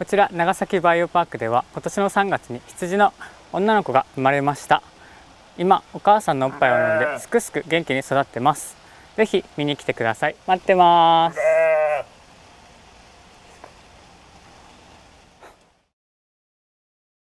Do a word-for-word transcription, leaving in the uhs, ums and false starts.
こちら長崎バイオパークでは今年のさんがつに羊の女の子が生まれました。今お母さんのおっぱいを飲んですくすく元気に育ってます。ぜひ見に来てください。待ってます。